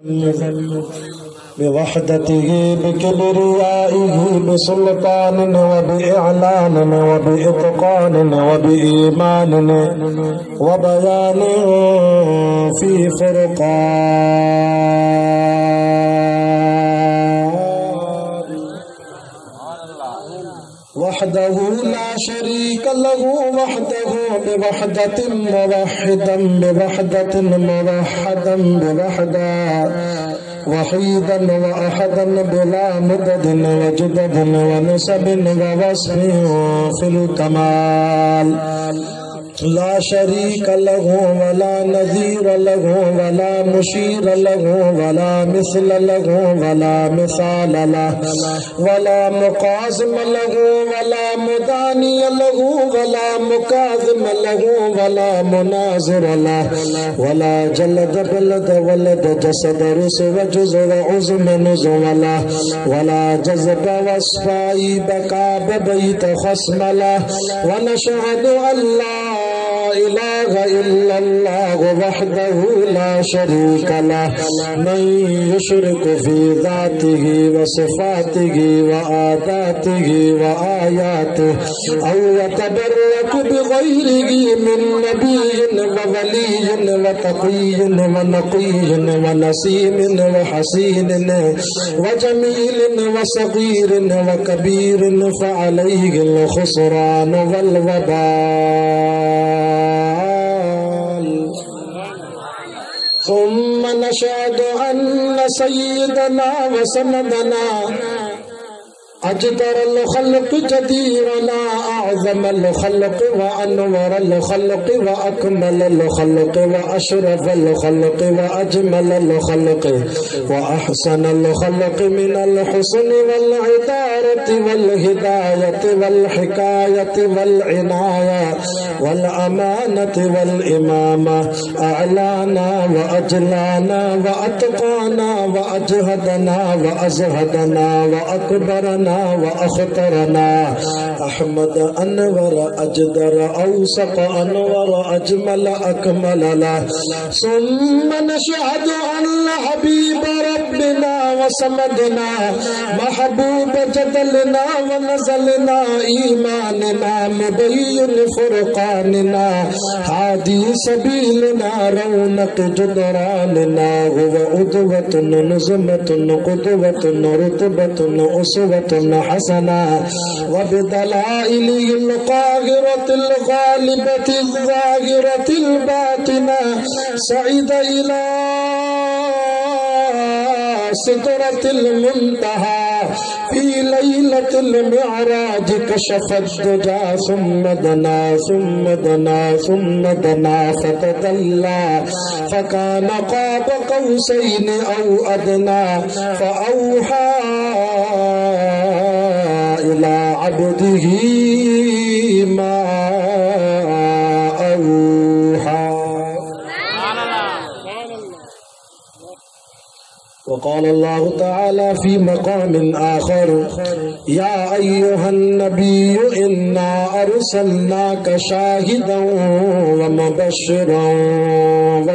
बिवहदतिही बिकिब्रियाइही बिसुल्तानिन व बिइअलानिन व बिइत्क़ानिन व बिईमानिन व बयानिन फी फुरक़ान वहदहु ला शरीक लहु वहदहु बिवहदतिन मुवहिदन बिवहदतिन मुवहदन बिवहदा वहीदन व अहदन बिला मुददन व जुददन व नसबिन व वस्फिन फिल कमाल ला शरीक लहु वला नज़ीर लहु वला मुशीर लहु वला मिसल लहु वला मिसाल लहु वला मुकाज़िम लहु वला मुदानी लहु वला मुकाज़िम लहु वला मुनाज़िर लहु वला जलद बलद वलद जसद रुस्व जुज़ व उज़्म नुज़्व लहु वला जज़ब वस्फ़ाई बका बबैत ख़स्म लहु व नशहदु अल्लाह इलाहा इल्लल्लाह वहदहु ला शरीक लहु मन युशरिक फी ज़ातिही व सिफ़ातिही व आदातिही व आयातिही औ यतबर्रक बिग़ैरिही मिन नबिय्यिन व वलिय्यिन व तक़िय्यिन व नक़िय्यिन व नसीमिन व हसीनिन व जमीलिन व सग़ीरिन व कबीरिन फ़अलैहिल ख़ुस्रान वल वबाल सुम्म नशहदु अन्न सय्यदना व सनदना अजदरल खल्क़ जदीरना अअज़मल खल्क़ व अनवरल खल्क़ व अकमलल खल्क़ व अशरफल खल्क़ व अजमलल खल्क़ व अहसनल खल्क़ मिनल हुस्न वल इदारति वल हिदायति वल हिकायति वल इनाया वल अमानति वल इमामा अअलाना व अजलाना व अतक़ाना व अजहदना व अज़हदना व अकबरना व अख्तरना अहमद अनवर अजदर औसक अनवर अजमल अकमल सुम्म नशहदु अन्न हबीब रब्बिना व समदना महबूब जदलना व नज़लना ईमानना मुबय्यिन फुरक़ानना हादी सबीलना रौनक जुदरानना हुव उद्वतुन नुज़मतुन क़ुदवतुन रुतबतुन उसवतुन हसना व बिदलाइलिल क़ाहिरतिल ग़ालिबतिल ज़ाहिरतिल बातिना सईद इला सिदरतिल मुंतहा फी लैलतिल मिअराज कशफत दुजा सुम्म दना फतदल्ला फकान क़ाब क़ौसैन औ अदना फ़अौहा इला अब्दिही मा औहा वक़ाल अल्लाहु तआला फी मक़ामिन आख़र या अय्युहन नबिय्यु इन्ना अर्सलनाका शाहिदन व मुबश्शिरन व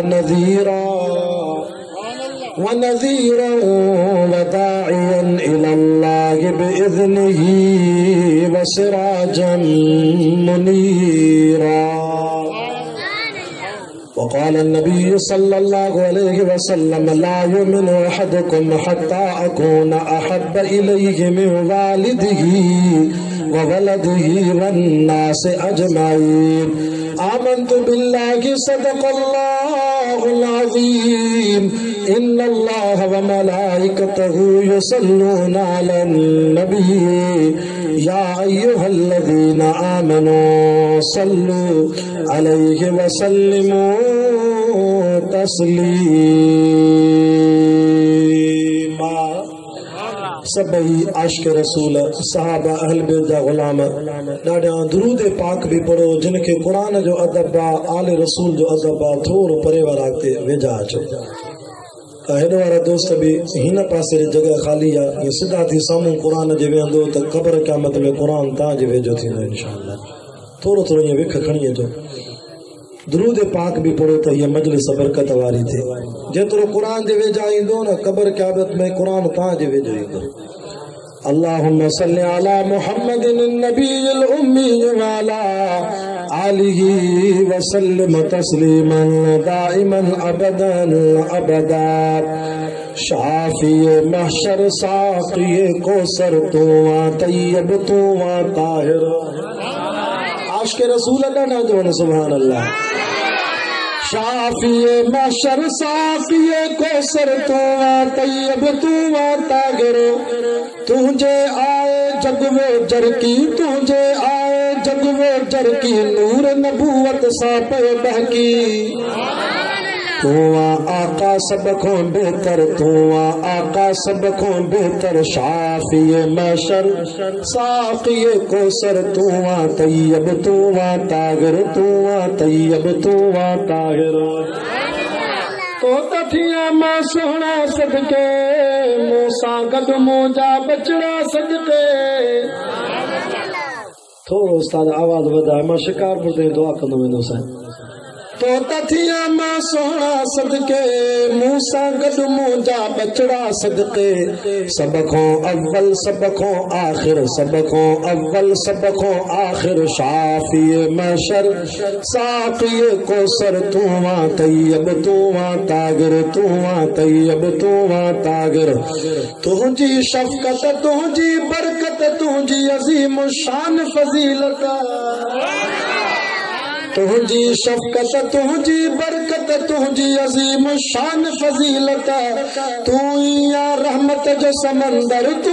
नज़ीरा व दाइयन इलल्लाहि बिइज़्निही व सिराजन मुनीरा वक़ाल नबी सल्लल्लाहु अलैहि वसल्लम ला युमिनु अहदुकुम हत्ता अकून अहब्ब इलैहि मिन वालिदिही व वलदिही वन्नास अजमईन आमन्तु बिल्लाहि सदक़ल्लाहुल अज़ीम इन्नल्लाह व मलाइकतहु युसल्लूना अलन नबी या अय्युहल्लज़ीना आमनू सल्लू अलैहि व सल्लिमू तस्लीमा सभई आशिक रसूल सहाबा अहल बैत जा गुलाम ॾाढा दुरूद पाक भी पढ़ो जिनके कुरान जो अदब आले रसूल जो अदब थोरो परे वारा ते वेझा अचो हेॾो वारा दोस्त भी हिन पासे जगह खाली आहे ये सिधा थी साम्हूं कुरान जे वेहंदो त क़ब्र क़यामत में कुरान तव्हां जे वेझो थींदो इंशाअल्लाह थोरो थोरो ईअं विख खणी अचो दुरूद पाक भी पढ़ो तो ये मजलिस बरकत वारी थे। जेतरो कुरान जे वेझा ईंदो न कब्र क़यामत में कुरान तव्हां जे वेझो ईंदो। अल्लाहुम्मा सल्लि अला मुहम्मदिन नबील उम्मी वाला आलिही व सल्लिम तस्लीमन दाइमन अबदन अबदा। शाफिए महशर साक़िए कौसर तू तय्यब तू ताहिर। आशिक़ रसूल अल्लाह जो सुभान अल्लाह। शाफिए महशर साक़िए कौसर तू तय्यब तू ताहिर। तुझे आए जग में जरकी तुझे आए जग में जरकी नूर नबूवत सा पैदा की। तू आका सब को बेहतर तू आका सब को बेहतर। शाफिए महशर साक़िए कौसर तू तय्यब तू ताहिर तू तय्यब तू ताहिर। तो तथिया मां सोहना सदके मूसा गद मुंहिंजा बचड़ा सदके। थोरो उस्ताद आवाज वधाए मां शिकारपुर ते दुआ कंदो वेंदो साईं। तो तथिया मां सोहना सदके मूसा गद मुंहिंजा बचड़ा सदके। सब को अव्वल सब को आखिर सब को अव्वल सब को आखिर। शाफिए महशर साक़िए कौसर तू तय्यब तू ताहिर तू तय्यब तू ताहिर। तुझी शफ़क़त तुझी बरकत तुझी अज़ीम शान फज़ीलत। तुझी शफ़क़त तुझी बरकत तुझी अज़ीम शान फज़ीलत। तू या रहमत जो समंदर तू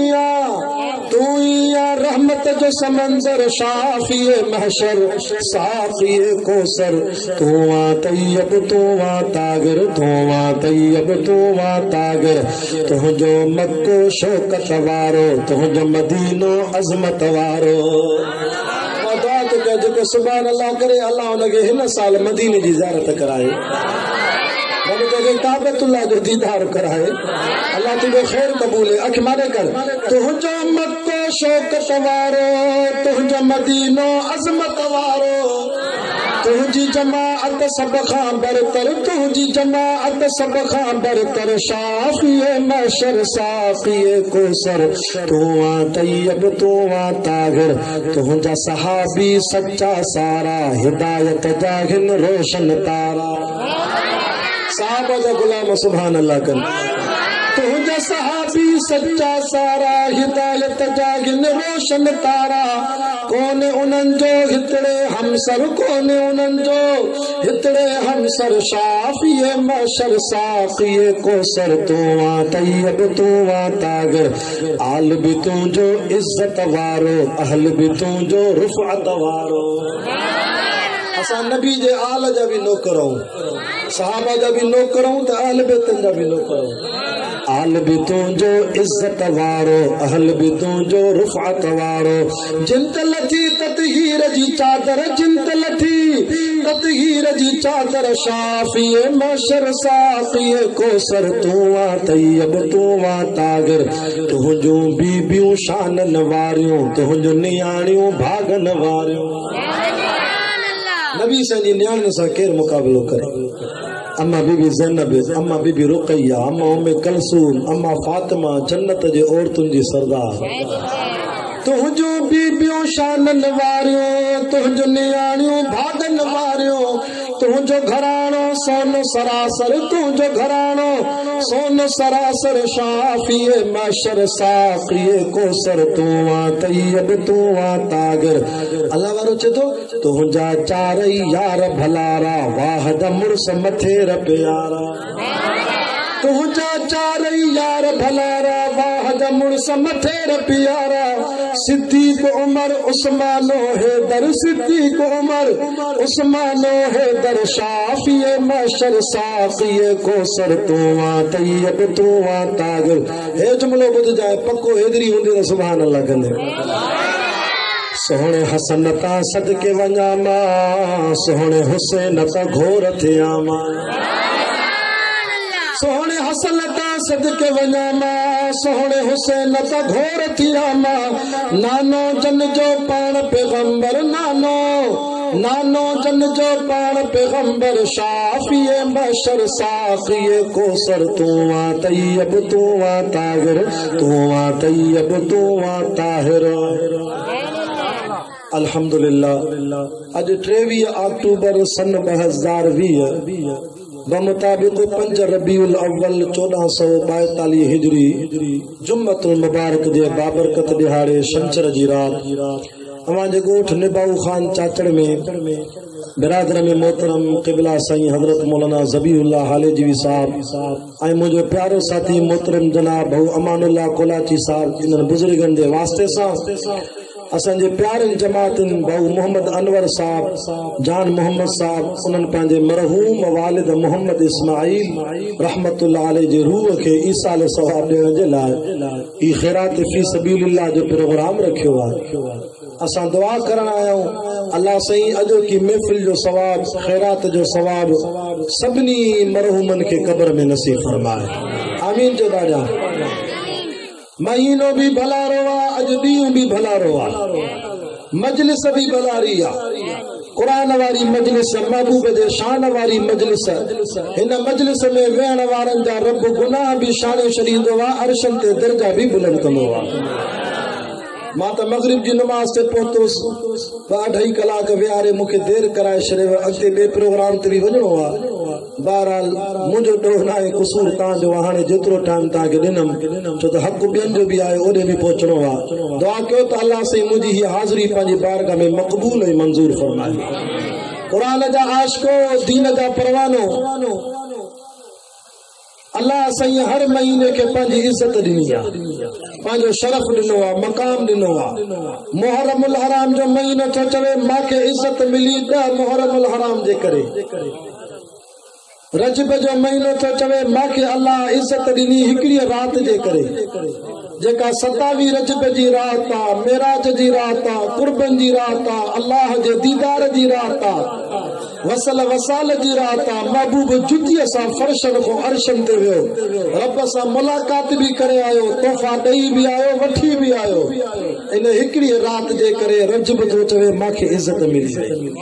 या रहमत जो समंदर। शाफिए महशर साक़िए कौसर तू तय्यब तू ताहिर तू तय्यब तू ताहिर। तुझो मक्को शौकत वारो तुझो मदीनो अज़मत वारो। जो सुभान अल्लाह करे अल्लाह उनके हिन साल मदीने जी ज़ियारत कराए। काबतुल्लाह जो दीदार कराए। अल्लाह तुझो खैर कबूल अख मारे कर। तुझो मक्को शौकत वारो तुझो मदीनो अज़मत वारो। तुझी जमाअत सब खां बरतर तुझी जमाअत सब खां बरतर। शाफिए महशर साक़िए कौसर तू तय्यब तू ताहिर। तुझा सहाबी सच्चा सारा हिदायत जा हिन रोशन तारा। साहबा जा गुलाम सुभान अल्लाह कन। तुझा सहाबी सच्चा सारा हिदायत जा हिन रोशन तारा। कोने उन्हनि जो हितड़े हमसर कोने उन्हनि जो हितड़े हमसर। शाफिए महशर साक़िए कौसर तू तय्यब तू ताहिर। आल भी तुझो इज्जत वारो अहल भी तुझो रुफ़अत वारो। असां नबी जे आल जा भी नौकरूं सहाबा जा भी नौकरूं त अहल बैतन जा भी नौकरूं। आल भी तुझो इज्जत वारो अहल भी तुझो रुफ़अत वारो। जिनत लथी ततहीर जी चादर जिनत लथी ततहीर जी चादर। शाफिए महशर साक़िए कौसर तू तय्यब तू ताहिर। तुझो बीबियूं शानन वारियूं तुझो नियाणियूं भागन वारियूं। नबी संजी नियाणियुनि सां केरु मुक़ाबिलो करे। अम्मा बीबी ज़ैनब अम्मा बीबी रुक़ैया अम्मा उम्मे कलसूम अम्मा फातिमा जन्नत जे औरतुनि जी सरदार। तुझो बीबियूं शानन वारियूं तुझो नियाणियूं भागन वारियूं। तुझो घराणो सोन सरासर तुझो घराणो सोन सरासर। शाफिए महशर साक़िए कौसर तू तय्यब तू ताहिर। अल्लाह वारो चए थो तुझा चारई यार भलारा वाहद मुड़स मथे प्यारा। तुझा चारई यार भलारा वाहद मुड़स मथे प्यारा। सिद्दीक उमर उस्मानो हैदर सिद्दीक उमर उस्मानो हैदर। शाफिए महशर साक़िए कौसर तू तय्यब तू ताहिर। हे जुमलो ॿुध जाए पक्को हेदरी हूंदी त सुभान अल्लाह कंदे। सोहणे हसन ता सदके वञा मां सोहणे हुसैन ता घोर थिया मां। सोहणे हसन ता सदके वञा मां सोहणे हुसैन ता घोर थिया मां। नानो जन जो पाण पैगंबर नानो नानो जन जो पान पैगंबर शाफिए बशर साक़िए कोसर तू वा तैयब तू वा ताहिर तू वा तैयब तू वा ताहिर। अल्हम्दुलिल्लाह अज 23 अक्टूबर सन 2020 बमुताबिक 5 रबीउल अव्वल 1442 हिजरी जुम्मतुल मुबारक जे बाबरकत दिहाड़े शंचर जी रात अवां जे गोठ निबाऊ खान चाचड़ में बिरादर में मोहतरम क़िबला साईं हजरत मौलाना ज़बीउल्लाह हालेजवी साहब ऐं मुझो प्यारो साथी मोहतरम जनाब भाऊ अमानुल्लाह कोलाची साहब इन बुजुर्गन जे वास्ते सां असांजे प्यारनि जमातिन भाऊ मोहम्मद अनवर साहब जान मोहम्मद साहब उन्हनि पंहिंजे मरहूम वालिद मोहम्मद इस्माइल रहमतुल्लाह अलैह जे रूह खे ईसाल सवाब ॾियण जे लाइ ई ख़ैरात फी सबीलिल्लाह जो प्रोग्राम रखियो आहे। असां दुआ करण आहियूं अल्लाह साईं अॼो की महफ़िल जो सवाब ख़ैरात जो सवाब सभिनी मरहूमनि खे क़ब्र में नसीब फरमाए। आमीन जो ॾाढा। महीनो भी भला रोवा अज ॾींहुं भी भला रोवा मजलिस भी भलारी आ कुरान वारी मजलिस महबूब जे शान वारी मजलिस हिन मजलिस में वेहण वारनि जा रब गुनाह भी शाने छॾींदो आहे अर्शन ते दर्जा भी बुलंद कंदो आहे। मां त मगरिब जी नमाज ते पहुतुसि 2-2.5 कलाक विहारे मूंखे देर कराए छॾियो अॻिते ॿिए प्रोग्राम ते बि वञिणो आहे। बहरहाल मुंहिंजो ॾोह न आहे कसूर तव्हांजो हाणे जेतिरो टाइम तव्हांखे ॾिनमि छो त हक़ ॿियनि जो बि आहे ओॾे बि पहुचणो आहे। दुआ कयो त अल्लाह साईं मुंहिंजी हीअ हाज़िरी पंहिंजी बारगाह में मक़बूल ऐं मंज़ूर फरमाए। क़ुरान जा आशिको दीन जा परवानो अल्लाह साईं हर महीने के पंहिंजी इज्जत ॾिनी आहे पंहिंजो शरफ ॾिनो आहे मक़ाम ॾिनो आहे। मुहर्रमुल हराम जो महीनो थो चवे मूंखे इज्जत मिली 10 मुहर्रमुल हराम जे करे। रजब जो महीनो थो चवे मूंखे अल्लाह इज्जत ॾिनी हिकिड़ी रात जे करे जेका 27 रजब जी रात आहे मेराज जी रात आहे कुर्बन जी रात आहे अल्लाह जे दीदार जी रात आहे वसल वसाल जी रात आहे। महबूब जुतीअ सां फर्शन को अर्शन ते वियो रब सां मुलाकात भी करे आयो तोहफा ॾेई भी आयो वठी भी आयो। इन हिकिड़ी रात जे करे रजब थो चवे मूंखे इज्जत मिली।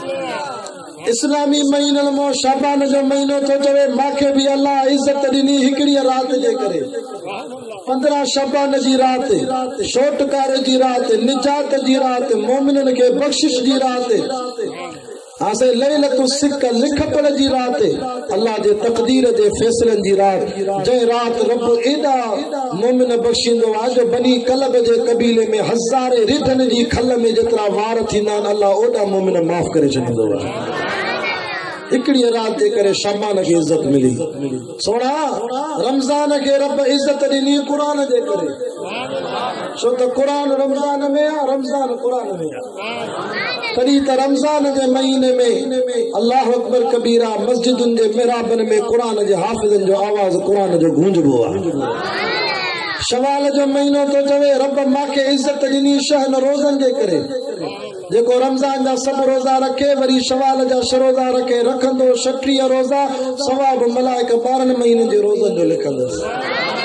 इस्लामी महीननि में शाबान जो महीनो थो चवे मूंखे भी अल्लाह इज्जत ॾिनी हिकिड़ी रात जे करे। 15 शाबान जी रात छोटकार जी रात निजात जी रात मोमिननि के बख्शिश जी रात आसे लैलतु सिक लिखपड़ जी रात अल्लाह जे तकदीर जे फैसलन जी रात जै रात रब एदा मोमिन बख्शिंदो आहे जो बनी कलब जे कबीले में हज़ारे रिधन जी खल में जेतरा वार थींदा आहिनि अल्लाह ओदा मोमिन माफ़ करे छॾींदो आहे। हिकिड़ी रात जे करे शाबान खे इज्जत मिली। सोना रमज़ान के रब इज्जत ॾिनी क़ुरान जे करे छो त क़ुरान रमज़ान में आहे रमज़ान क़ुरान में आहे। तॾहिं त रमज़ान जे महीने में अल्लाह अकबर कबीरा मस्जिदुनि जे मिहराबनि में क़ुरान जे हाफ़िज़नि जो आवाज़ क़ुरान जो गूंजबो आहे। शवाल जो महीनो तो चवे रब मूंखे इज्जत ॾिनी शहन रोज़नि जे करे जेको रमज़ान जा सब रोज़ा रखे वरी शवाल जा रोज़ा रखे रखंदो 36 रोज़ा सवाब मलाइक 12 महीननि जे रोज़नि जो लिखंदुसि।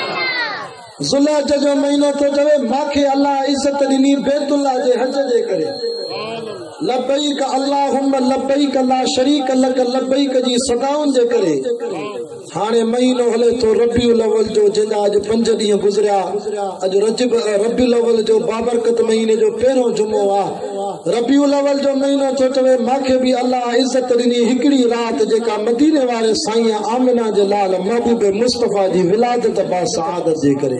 ज़ुल्हज जो महीनो तो चवे मूंखे अल्लाह इज्जत ॾिनी बैतुल्लाह जे हज जे करे लब्बैक अल्लाहुम्मा लब्बैक ला शरीक लक लब्बैक जी सदाउनि जे करे। हाणे महीनो हले तो रबीउल अव्वल जो जंहिंजा अॼु 5 ॾींहं गुज़रिया अॼु रबीउल अव्वल जो बाबरकत महीने जो पहिरों जुमो आहे। रबीउल अव्वल जो महीनो थो चवे मूंखे भी अल्लाह इज्जत ॾिनी हिकिड़ी रात जेका मदीने वारे साईं आमिना जे लाल महबूब मुस्तफ़ा जी विलादत बा सआदत जे करे।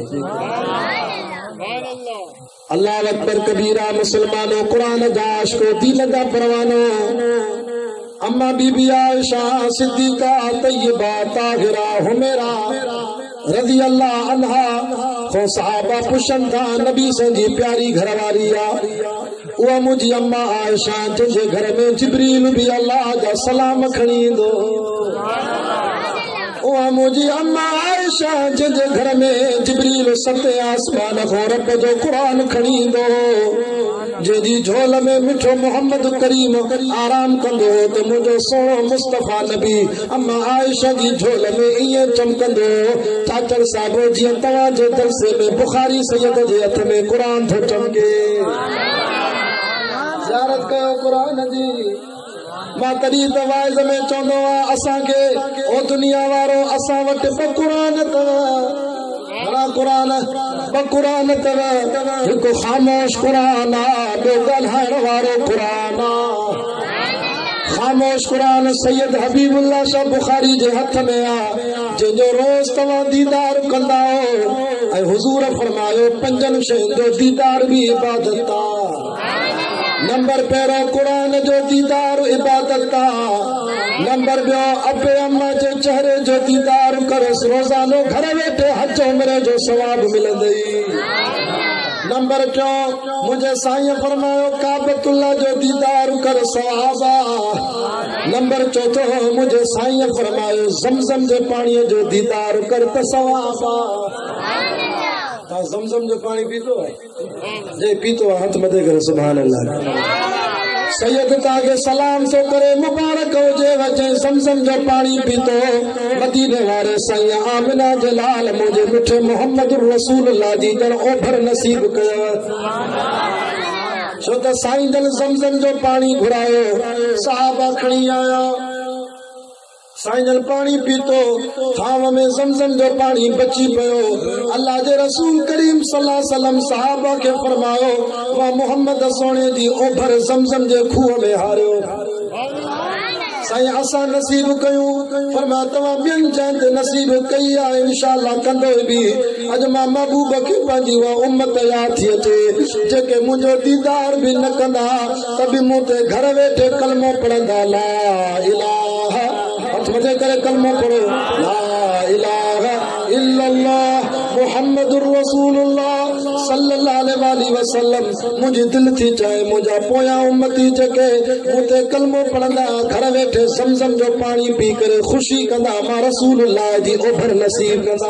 अल्लाह अकबर कबीरा मुसलमानों कुरान जा आशिको दीन जा परवानो अम्मा बीबी आयशा सिद्दीका तय्यबा ताहिरा हुमैरा रज़ी अल्लाह अन्हा को सहाबा पुछन था नबी संजी प्यारी घरवारी आ उहा मुंहिंजी अम्मा आयशा जंहिंजे घर में जिब्रील भी अल्लाह जा सलाम खणी ईंदो। उहा मुंहिंजी अम्मा आयशा जंहिंजे घर में जिब्रील 7 आसमान खां रब जो क़ुरान खणी ईंदो जंहिंजी झोल में मिठो मोहम्मद करीम आराम कंदो त मुंहिंजो सोनो मुस्तफ़ा नबी अम्मा आयशा जी झोल में ईअं चमकंदो चाचर साहिबो जीअं तव्हांजे दरसे में बुखारी सैयद जे हथ में क़ुरान थो चमके। ज़ियारत कयो क़ुरान जी। मां तॾहिं त वाइज़ में चवंदो आहियां असांखे ओ दुनिया वारो असां वटि ॿ क़ुरान अथव। घणा क़ुरान? ॿ क़ुरान अथव। हिकु ख़ामोश क़ुरान आहे, ॿियो ॻाल्हाइण वारो क़ुरान आहे। खामोश कुरान सैयद हबीबुल्लाह शाह बुखारी जे हथ में आ, जंहिंजो रोज़ तव्हां दीदार कंदा हो। ऐं हुज़ूर फरमायो पंजनि शयुनि जो दीदार भी इबादत आ। नंबर पहिरों कुरान जो दीदार इबादत आ। नंबर ॿियो अबे अम्मा जे चेहरे जो दीदार करसि, रोज़ानो घर वेठे हज उम्रे जो सवाब मिलंदई। नंबर टियों मुझे साईं फरमायो काबतुल्लाह जो दीदार कर सवाबा। नंबर चौथो मुझे साईं फरमायो ज़मज़म जे पानी जो दीदार कर त सवाबा। ता ज़मज़म जो पानी पीतो है? जे पीतो है हथ मथे करे सुभान अल्लाह। सैयद ताके सलाम तो करे मुबारक हो जे वजह ज़मज़म जो पानी पीतो। मदीने वाले साईं आमिना जलाल मुझे मिठे मोहम्मद रसूलुल्लाह जी जन ओभर नसीब कयो। छो त साईं जन ज़मज़म जो पानी घुरायो, सहाबा खणी आया, साईं जन पानी पीतो, थाव में ज़मज़म जो पानी बची पियो। अल्लाह जे रसूल करीम सल्लल्लाहु अलैहि वसल्लम सहाबा के फरमायो वा मोहम्मद सोने जी ओभर ज़मज़म जे खूह में हारियो। साईं असां नसीब कयूं, फरमाया तव्हां ॿियनि जंहिं ते नसीब कई आहे इंशाअल्लाह कंदो बि। अॼु मां महबूब खे पंहिंजी उहा उम्मत यादि थी अचे जेके मुंहिंजो दीदार बि न कंदा त बि मूं ते घर वेठे कलमो पढ़ंदा। ला इलाहा, हथ मथे करे कलमो पढ़ो, ला इलाहा इल्लल्लाह मुहम्मदुर रसूलुल्लाह सल्लल्लाहु अलैहि वसल्लम। मुंहिंजी दिलि थी चए मुंहिंजा पोयां उम्मती जेके मूं ते कलमो पढ़ंदा, घर वेठे ज़मज़म जो पानी पी करे ख़ुशी कंदा, मां रसूलुल्लाह जी ओभर नसीब कंदा।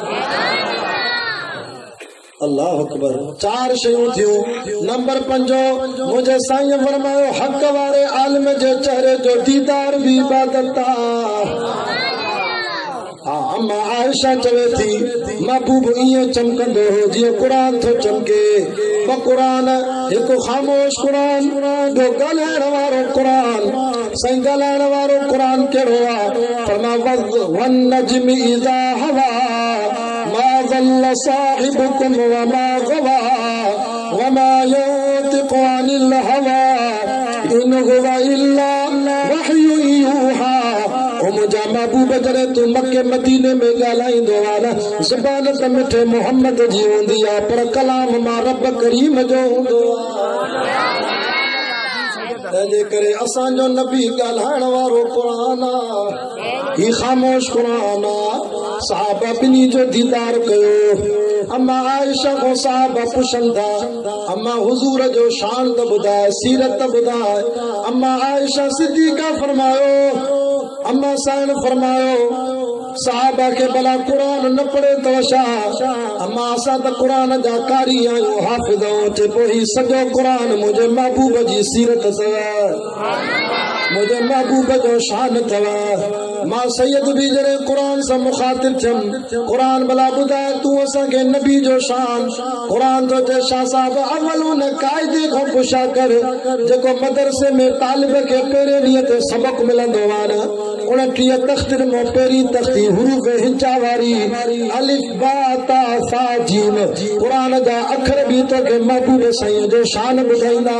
अल्लाह अकबर। चार शयूं थियूं। नंबर पंजो मुझे साईं फरमायो हक़ वारे आलिम जे चेहरे जो दीदार भी इबादत आ। अम्मा आयशा चवे थी महबूब ईअं चमकंदो हो जीअं क़ुरान थो चमके। ॿ क़ुरान, हिकु ख़ामोश क़ुरान, ॿियो ॻाल्हाइण वारो क़ुरान। साईं ॻाल्हाइण वारो क़ुरान कहिड़ो आहे? फरमायो वन नज्मि इज़ा हवा मा ज़ल्ल साहिबुकुम व मा गवा व मा यंतिक़ु अनिल हवा इन हुवा इल्ला वहयु यूहा। ओ मुंहिंजा महबूब जॾहिं तूं मके मदीने में ॻाल्हाईंदो आहे न, ज़ुबान त मिठे मोहम्मद जी हूंदी आहे पर कलाम मां रब करीम जो हूंदो आहे। तंहिंजे करे असांजो नबी ॻाल्हाइण वारो क़ुरान आहे, ही ख़ामोश क़ुरान आहे। सहाबा ॿिन्ही जो दीदार कयो। अम्मा आयशा को सहाबा पुछनि था अम्मा हुज़ूर जो शान त ॿुधाए, सीरत त ॿुधाए। अम्मा आयशा सिद्दीक़ा फरमायो, अम्मा साईं फरमायो सहाबा के भला क़ुरान न पढ़े तो छा? अम्मा असां त क़ुरान जा कारी आहियूं, हाफ़िज़ आहियूं। पोइ ही सॼो क़ुरान मुंहिंजे महबूब जी सीरत अथव, मुझे महबूब जो शान अथव। मां सैयद भी जॾहिं क़ुरान सां मुखातिब थियमि, क़ुरान भला ॿुधाए तूं असांखे नबी जो शान। क़ुरान थो चए शाह साहब अवल उन क़ाइदे खां पुछा कर जेको मदरसे में तालिब खे पहिरें ॾींहं ते सबक़ मिलंदो आहे न। 29 तख़्त मां पहिरीं तख़्ती हुरूफ़ हिजा वारी अलिफ बा ता सा जीम क़ुरान जा अखर बि तोखे महबूब साईं जो शान ॿुधाईंदा।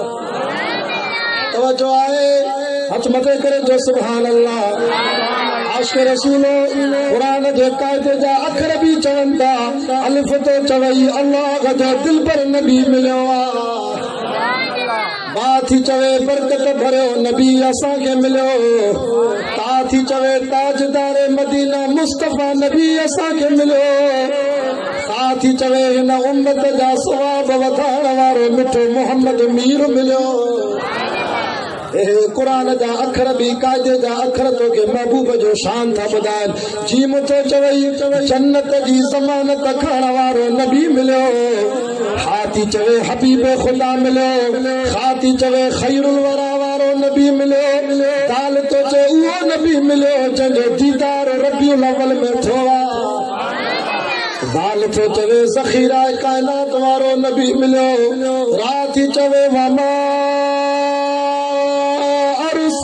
तवज्जो आहे, हथ मथे करे जो सुभान अल्लाह। आशिक़ रसूल क़ुरान जे क़ाइदे जा अखर भी चवनि था। अलिफ तो चवई अल्लाह जो दिल पर नबी मिलियो आहे। बा थी चवे बरकत भरियो नबी असांखे मिलियो। ता थी चवे ताजदार मदीना मुस्तफ़ा नबी असांखे मिलियो। ता थी चवे हिन उम्मत जा सवाब वधाइण वारो मिठो मोहम्मद मीर मिलियो। क़ुरान जा अखर भी क़ाइदे जा अखर तोखे महबूब जो शान था ॿुधाइनि। जीम तो चवई जन्नत जी ज़मानत खणण वारो नबी मिलियो। हाथी चवे हबीब ख़ुदा मिलियो। खाती चवे खैरुल वरा वारो नबी मिलियो। दाल तो चए उहो नबी मिलियो जंहिंजो दीदार रबीउल अव्वल में थियो आहे। दाल तो चवे ज़ख़ीरा काइनात वारो नबी मिलियो। राति चवे वमा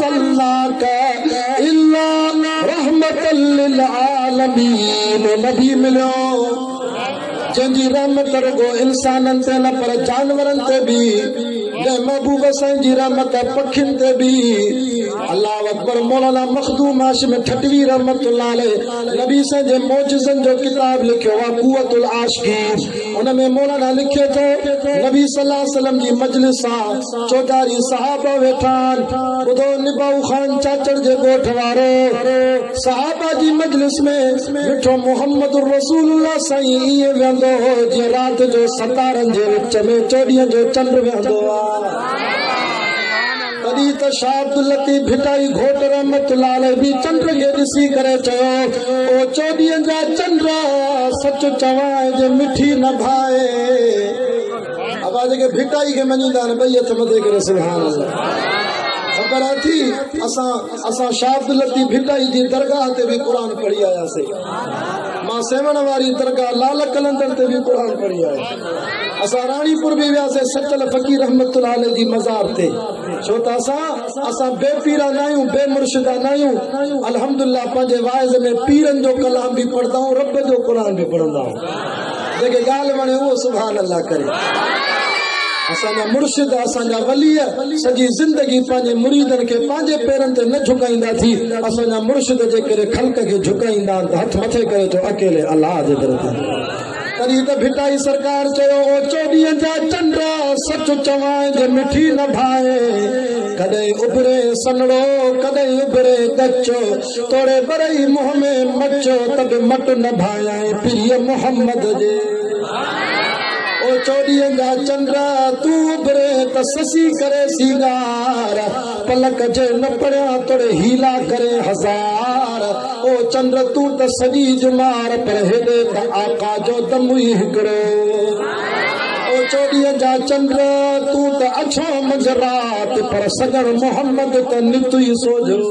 अरसलनाका इल्ला रहमतल लिल आलमीन। नबी मिलो जंहिंजी रहमत रुगो इंसाननि ते न पर जानवरनि ते बि, जंहिं महबूब साईं जी रहमत पखियुनि ते बि। अल्लाह अकबर। मौलाना मखदूम हाशिम ठटवी रहमतुल्लाह अलैह नबी साईं जे मौजज़नि जो किताब लिखियो आहे कुव्वतुल आशिकीन। उन में मौलाना लिखे थो नबी सल्लल्लाहु अलैहि वसल्लम जी मजलिस सां चौधारी सहाबा वेठा आहिनि। ॿुधो निबाऊ ख़ान चाचड़ जे ॻोठ वारो सहाबा जी मजलिस में मिठो मुहम्मदुर रसूलुल्लाह साईं ईअं वेंदो जीअं राति जो सतारनि जे विच में चोॾींहं जो चंड वेंदो आहे। तॾहिं त शाह अब्दुल लतीफ भिटाई घोट रहमतुल्लाह अलैह बि चंड खे ॾिसी करे चयो, ओ चोॾींहं जा चंड सच चवां जे मिठी न भाए। अब जेके भिटाई खे मञींदा आहिनि ॿई हथ मथे करे सुभान अल्लाह। ख़बर थी असां शाह अब्दुल लतीफ भिटाई जी दरगाह ते बि क़ुर पढ़ी आयासीं। मां सेवण वारी दरगाह लाल कलंदर ते बि क़ुर पढ़ी आयो। असां रानीपुर बि वियासीं सचल फ़कीर रहमतुल्लाह अलैह जी मज़ार ते। छो त असां बेपीरा न आहियूं, बेमुर्शिदा न आहियूं। अल्हम्दुलिल्लाह पंहिंजे वाइज़ में पीरनि जो कलाम बि पढ़ंदा आहियूं, रब जो क़ुर बि पढ़ंदा आहियूं। जेके ॻाल्हि वणे उहो सुभान अल्लाह करे। असांजा मुर्शिद असांजा वलीअ सॼी ज़िंदगी पंहिंजे मुरीदनि खे पंहिंजे पेरनि ते न झुकाईंदा थी। असांजा मुर्शिद जे करे ख़ल्क़ खे झुकाईंदा आहिनि त हथ मथे करे चो अकेले अल्लाह जे दर ते। तॾहिं त भिटाई सरकार चयो, ओ चोॾींहं जा चंड सच चवां जे मिठी न भाए। कॾहिं उभरे सनड़ो कॾहिं उभरे कचो, तोड़े बरई मुंह में मचो तब मट न भाए प्रिय मोहम्मद जे। ओ चोॾींहं जा चंड तू उभरे त ससी करे सीगार, पलक जे न पड़िया तोड़े हीला करे हज़ार। ओ चंड तू त सॼी जुमार पर हेॾे त आका जो दम ई हिकिड़ो। ओ चोॾींहं जा चंड तू त अछो मंझ रात पर सगड़ मोहम्मद त नित ई सोझो।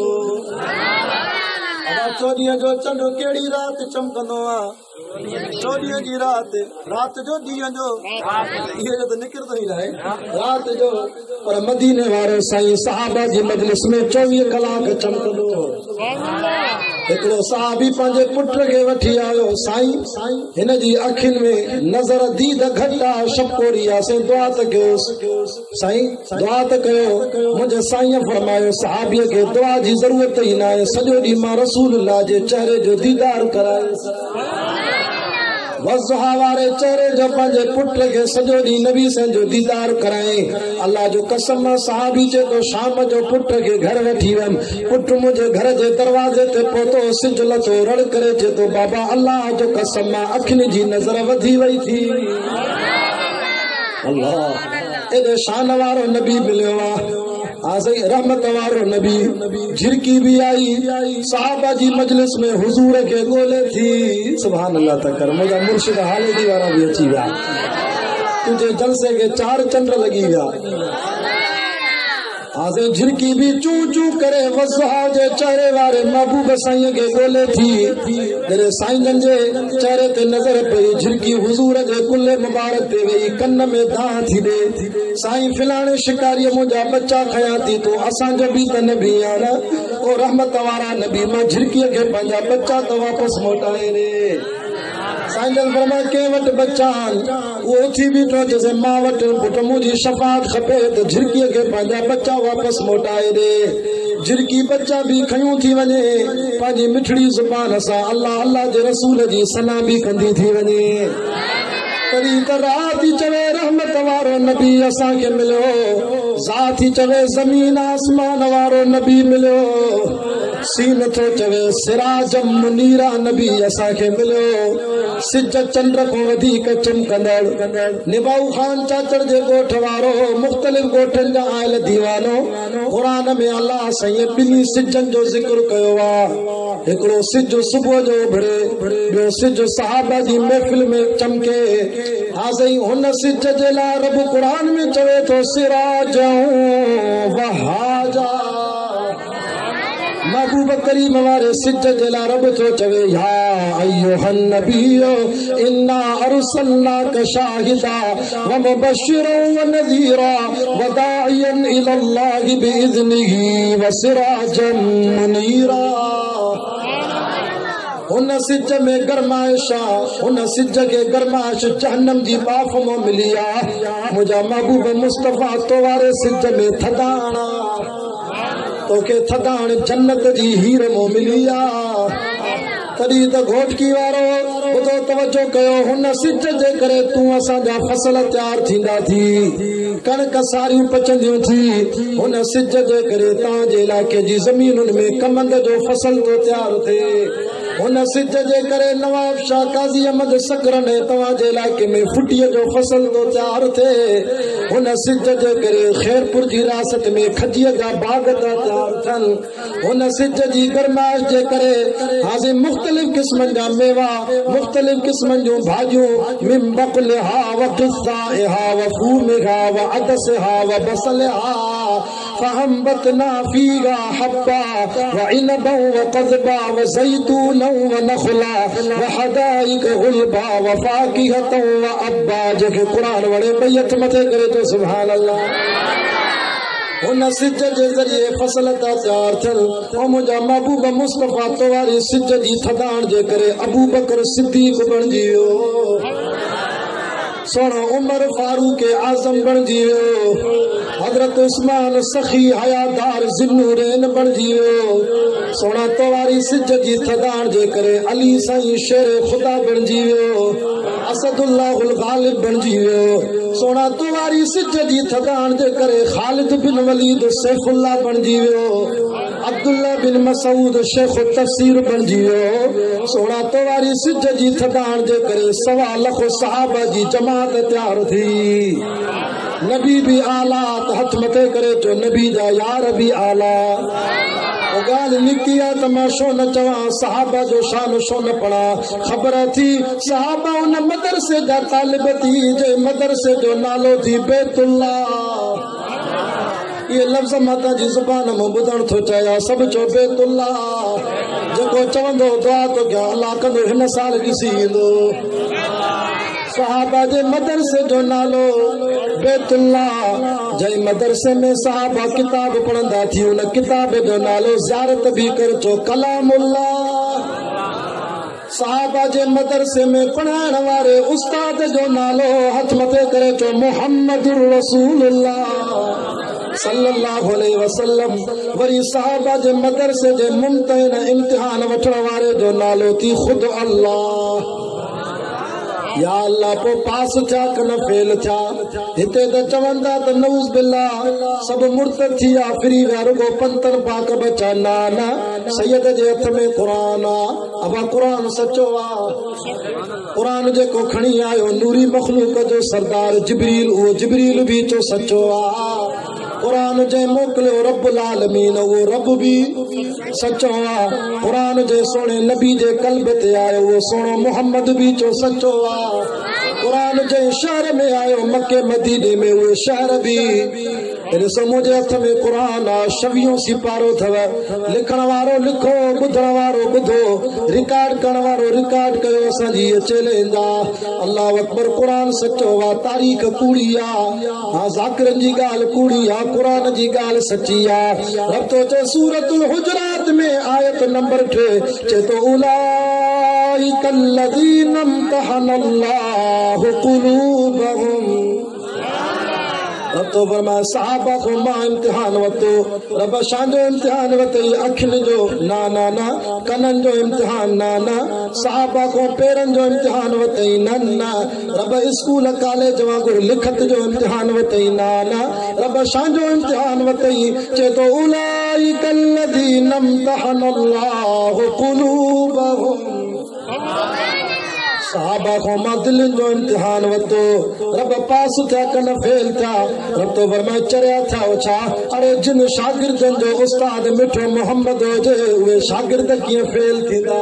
चोॾींहं जो चंड कहिड़ी रात चमकंदो आहे? चोॾींहं जी राति, राति जो ॾींहं जो इहे त निकिरंदो ई नाहे राति जो। पर मदीने वारो साईं सहाबा जी मजलिस में 24 कलाक चमकंदो। हिकिड़ो सहाबी पंहिंजे पुट खे वठी आयो, साईं हिन जी अखियुनि में नज़र दीद घटि आहे, शपकोरी आहे, साईं दुआ त कयोसि। साईं दुआ त कयो। मुंहिंजे साईं फरमायो सहाबीअ खे दुआ जी ज़रूरत ई न आहे, सॼो ॾींहुं मां रसूलुल्लाह जे चेहरे जो दीदार करायुसि। वज़हा वारे चेहरे जो पंहिंजे पुट खे सॼो ॾींहुं नबी साईं जो दीदार कराए। अल्लाह जो कसम सहाबी चए थो शाम जो पुट खे घर वठी वयुमि। पुट मुंहिंजे घर जे दरवाज़े ते पहुतो, सिज लथो रड़ करे चए थो बाबा अल्लाह जो कसम अखियुनि जी नज़र वधी वई थी। अल्लाह एॾे शान वारो नबी मिलियो आहे। रहमत वारो नबी झिरकी भी आई साहबा जी मजलिस में हुजूर के गोले थी। सुभान अल्लाह तकर मुझा मुर्शिद हालेदी वारा भी अची विया। तुझे जलसे के 4 चंड लगी विया। आसे झिरकी भी चू चू करे वज़हा जे चेहरे वारे महबूब साईं के गोले थी। जरे साईं जे चेहरे ते नजर पई, झिरकी हुजूर जे कुल्ले मुबारक ते वई, कन में दां थी दे। साईं फिलाणे शिकारी मुझा बच्चा खया थी तो असां जो भी त नबी आ न। ओ रहमत वारा नबी मां झिरकी के पंजा बच्चा तो वापस मोटाए रे। साईं जन फरमाए के वट बच्चा वो उथी भी तो जैसे मां वट पुट मुझी शफात खपे तो झिरकी के पंजा बच्चा वापस मोटाए दे। झिरकी बच्चा भी खयूं थी वने, पांजी मिठड़ी जुबान सा अल्लाह अल्लाह जे रसूल जी सलाम भी कंदी थी वने। तरी त राती चवे रहमत वारो नबी असा के मिलो, जाती चवे जमीन आसमान वारो नबी मिलो, सीन तो चवे सिराज मुनीरा नबी असा के मिलो। सिज चंद्र को वधीक चमकंदड़ निबाऊ खान चाचड़ जे गोठ वारो मुख्तलिफ गोठन जा आयल दीवानो। कुरान में अल्लाह सही बिनी सिजन जो जिक्र कयो आ। हिकड़ो सिज सुबह जो उभरे, ॿियो सिज सहाबा जी महफिल में चमके। हाज़ई हुन सिज जे लाइ रब कुरान में चवे तो सिराज वहाजा। महबूब करीम वारे सिज जला रब तो चवे या अय्युहन नबियो इन्ना अरसलनाका शाहिदा व मुबश्शिरन व नज़ीरा व दाइयन इलल्लाहि बिइज़्निही व सिराजन मुनीरा। उन सिज में गरमाइशा उन सिज के गरमाइश जहन्नम जी बाफ में मिलिया मुझा महबूब मुस्तफा तो वारे सिज में थदाना तो के थदान जन्नत जी हीर मो मिलिया। तड़ी तो घोटकी वारो बुधो तवज्जो कयो हुन सिज जे करे तू असा जा फसल तैयार थींदा थी कणक सारियूं पचंदियूं थी हुन सिज जे करे ता जे इलाके जी ज़मीनुनि में कमंद जो फसल तो तैयार थे हुन सिज जे करे नवाब शाह काजी अहमद सकरन तवा जे इलाके में फुटिया जो फसल तो तैयार थे हुन सिज जे करे खैरपुर जी रासत में खजीअ जा बाग ता तैयार थन हुन सिज जी गरमाइश जे करे हाज़े मुख्तलिफ किस्मन जा मेवा मुख्तलिफ किस्मन जो भाजियूं मिन बक़लिहा व क़िस्साइहा व फूमिहा व अदसिहा व बसलिहा फअंबतना फीहा हब्बा व इनबा व क़ज़बा व ज़ैतूना व नख़ला व हदाइक गुलबा व फ़ाकिहता व अब्बा। जेके कुरान वड़े बैत मथे करे तो सुभान अल्लाह। उन सिज जे जरिए फसल ता तैयार थियन ऐं मुंहिंजा महबूब मुस्तफा तो वारी सिज जी थदाण जे करे अबू बकर सिद्दीक बणिजी वियो सोनो उमर फारूक आज़म बणिजी वियो हज़रत उस्मान सखी हयादार ज़िन्नूरैन बणिजी वियो सोना तो वारी सिज जी थदाण जे करे अली साईं शेर खुदा बणिजी वियो असदुल्लाहुल गालिब बणिजी वियो सोना तो वारी सिज जी थदाण जे करे खालिद बिन वलीद सैफुल्लाह बणिजी वियो अब्दुल्ला बिन मसूद शेख तफसीर बणिजी वियो सोना तो वारी सिज जी थदाण जे करे 1.25 लाख सहाबा जी जमात तैयार थी नबी भी आला हथ मथे करे तो नबी जा यार भी आला गाल निकी आ त मां छो न चवा सहाबा जो शान छो न पढ़ा खबर थी सहाबा उन मदरसे जा तालिब थी जे मदरसे जो नालो थी बैतुल्ला। ये लफ्ज़ माता जी ज़ुबान में ॿुधण थो चाहियां सभु चो बैतुल्ला जेको चवंदो दुआ तो क्या अल्लाह कंदो हिन साल ॾिसी ईंदो। सहाबा जे मदरसे जो नालो बैतुल्ला जै मदरसे में सहाबा किताब पढ़ंदा थी उन किताब जो नालो ज़ियारत भी कर चो कलामुल्ला। सहाबा जे मदरसे में पढ़ाइण वारे उस्ताद जो नालो हथ मथे करे चो मुहम्मदुर रसूलुल्लाह सल्लल्लाहु अलैहि वसल्लम। वरी सहाबा जे मदरसे जे मुमतहिन इम्तिहान वठण वारे जो नालो थी खुद अल्लाह। या अल्लाह पो पास थिया कन फेल थिया हिते त चवंदा त नऊज़ बिल्लाह सब मुर्तद थी या फिरी विया रुगो पंतन पाक बचा ना ना सैयद जे हथ में कुरान आ अबा कुरान सचो आ कुरान जेको खणी आयो नूरी मखलूक जो सरदार जिब्रील उहो जिब्रील भी चो सचो आ कुरान जे मोकलियो रब्बुल आलमीन वो रब भी सचो आ कुरान जे सोने नबी जे कल्ब ते आयो वो सोनो मोहम्मद भी चो सचो आ कुरान जे शहर में आयो मक्के मदीने में वो शहर भी ॾिसो मुंहिंजे हथ में कुरान आ शवियों सिपारो थव लिखण वारो लिखो ॿुधण वारो ॿुधो रिकॉर्ड करण वारो रिकॉर्ड कयो असांजी चैलेंज आ अल्लाह अकबर कुरान सचो आ तारीख़ कूड़ी आ हां ज़ाकिरनि जी ॻाल्हि कूड़ी आ कुरान जी ॻाल्हि सची आ रब तो चए सूरतुल हुजरात में आयत नंबर 2 चए तो उलाइकल लज़ीना इम्तहनल्लाहु क़ुलूबहुम रब तो फरमाए सहाबा को मां इम्तिहान वतो रब शांजो इम्तिहान वतई अखियुनि जो ना ना ना कननि जो इम्तिहान ना ना सहाबा को पेरनि जो इम्तिहान वतई न ना रब स्कूल कॉलेज वांगुरु लिखत जो इम्तिहान वतई ना ना रब शांजो इम्तिहान वतई चए तो उलाइकल लज़ीना इम्तहनल्लाहु क़ुलूबहुम सहाबा को मां दिलनि जो इम्तिहान वतो रब पास थिया कन फेल थिया रब तो फरमाए चरिया थिया छा अरे जिन शागिर्दनि जो उस्ताद मिठो मोहम्मद हुजे उहे शागिर्द कीअं फेल थींदा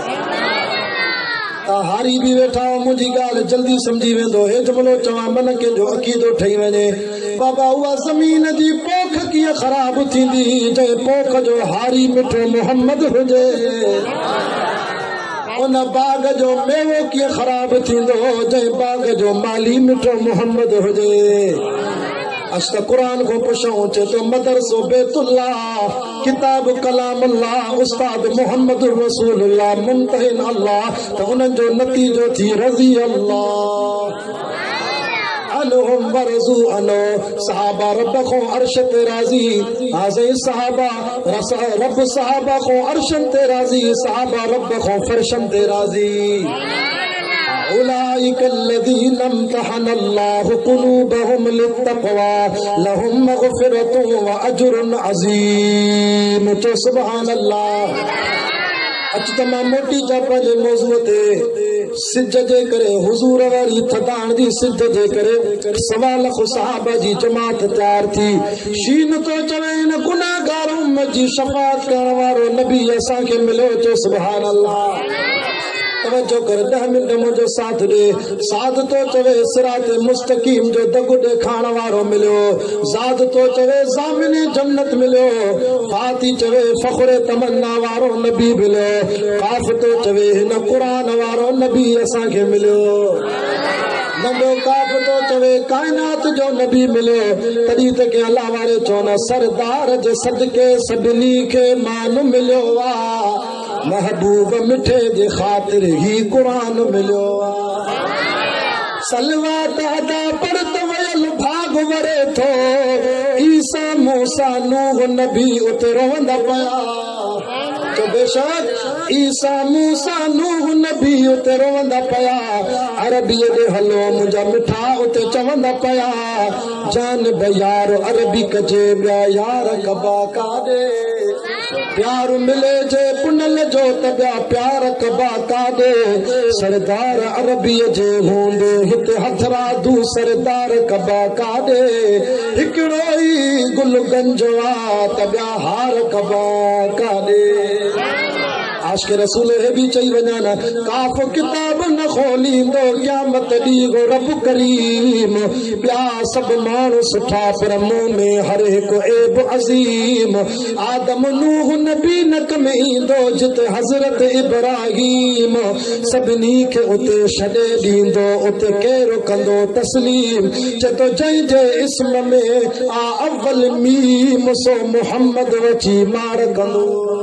हारी भी वेठा मुझी गाल जल्दी समझी वेंदो हे जमलो चवा मन के जो अकीदो ठही वने बाबा उहा ज़मीन जी पोख पोख कीअं ख़राब थींदी जंहिं पोख जो हारी मिठो मोहम्मद हुजे। उन बाग जो मेवो कीअं ख़राब थींदो जंहिं बाग जो माली मिठो मोहम्मद हुजे। अस्त कुरान को पुछूं चे तो मदरसो बैतुल्ला किताब कलामुल्लाह उस्ताद मोहम्मद रसूलुल्लाह मुमतहिन अल्लाह तो उन्हनि जो नतीजो थी रज़ी अल्लाह अनहुम वरज़ू अनो सहाबा रब को अर्श ते राज़ी हाज़े सहाबा रब सहाबा को अर्शन ते राज़ी सहाबा रब को फर्शन ते राज़ी। उलाइक अल्लज़ीना इम्तहनल्लाहु क़ुलूबहुम लित्तक़वा लहुम मग़फ़िरतुन व अज्रुन अज़ीम। चो सुभानअल्लाह। अच तमाम मोटी जा पंहिंजे मौज़ूअ ते सिज जे करे हुज़ूर वारी थदाण जी सिज जे करे सवा लख सहाबा जी जमात तैयार थी। शीन तो चवे न गुनाहगार उम्मत जी शफ़ाअत करण वारो नबी असांखे मिलियो। चो सुभानअल्लाह। तवज्जो कर 10 मिनट मुझो साथ दे। साध तो चवे सिरात मुस्तकीम जो दग ॾेखारण वारो मिलियो। ज़ाद तो चवे ज़ामिने जन्नत मिलियो। फाती चवे फ़ख्र तमन्ना वारो नबी मिलियो। काफ़ तो चवे हिन क़ुरान वारो नबी असांखे मिलियो। नंढो काफ़ तो चवे कायनात जो नबी मिलियो। तॾहिं त के अल्लाह वारे चवनि सरदार जे सदके सभिनी खे मान मिलियो आहे। महबूब मिठे जे ख़ातिर ही कुरान मिलियो आहे। सलवात अदा पढ़त वयल भाग वरे थो ईसा मूसा नूह नबी उते रोवंदा पिया। तो बेशक ईसा मूसा नूह नबी उते रोवंदा पिया। अरबीअ ॾे हलो मुंहिंजा मिठा उते चवंदा पिया जान बयार अरबी कजे ॿिया यार कबा काॾे। प्यार मिले जे पुनल जो त ॿिया प्यार कबा काॾे। सरदार अरबीअ जे हूंदे हिते हथरादू सरदार कबा काॾे। हिकिड़ो ई गुल गंजवा त ॿिया हार कबा काॾे। आशिक़ रसूल हे भी चई वञा न काफ़ किताब न खोलींदो क़यामत ॾींहुं रब करीम। ॿिया सभु माण्हू सुठा पर मूं में हर हिकु ऐब अज़ीम। आदम नूह नबी नक में ईंदो जिते हज़रत इब्राहीम। सभिनी खे उते छॾे ॾींदो उते केरु कंदो तस्लीम। चतो जंहिंजे इस्म में आ अव्वल मीम सो मुहम्मद वची मार कंदो।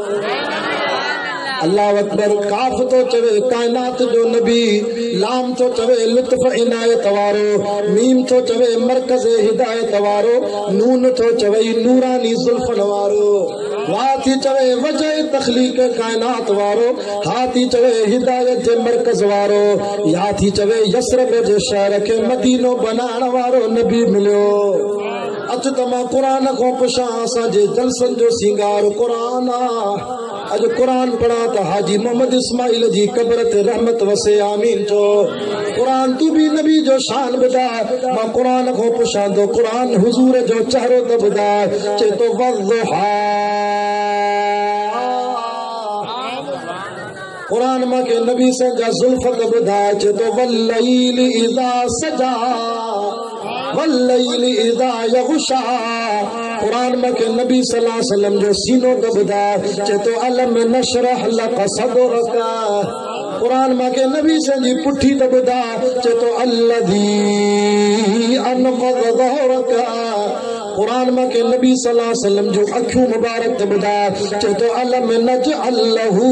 अल्लाह अकबर। काफ़ तो चवे कायनात जो नबी। लाम तो चवे लुत्फ इनायत वारो। मीम तो चवे मरकज़ हिदायत वारो। नून तो चवे नूरानी ज़ुल्फ़न वारो। वाह थी चवे वजह तख़लीक़ कायनात वारो। हा थी चवे हिदायत जे मरकज़ वारो। या थी चवे यसरब जे शहर खे मदीनो बनाइण वारो नबी मिलियो। अच त मां क़ुरान को पुछां असांजे जलसन जो सिंगार क़ुरान आहे। अॼु क़ुरान पढ़ा त हाजी मोहम्मद इस्माइल जी कब्र ते रहमत वसे आमीन चो। क़ुरान तू भी नबी जो शान ॿुधा। मां क़ुरान को पुछां थो क़ुरान हुज़ूर जो चेहरो त ॿुधा। चए तो वज़्ज़ुहा। क़ुरान मां के नबी से जा ज़ुल्फ़ त ॿुधा। चए तो वल्लैल इज़ा सजा वल्लैल इज़ा यग़शा। क़ुरान में के नबी सल्लल्लाहु अलैहि वसल्लम जो सीनो तो ॿुधा। चए तो अलम नशरह लक सदरक। क़ुरान में के नबी से जी पुठी तो ॿुधा। चए तो अल्लज़ी अनक़ज़ ज़हरक। क़ुरान में के नबी सल्लल्लाहु अलैहि वसल्लम जो अखियूं मुबारक तो ॿुधा। चए तो अलम नजअल लहू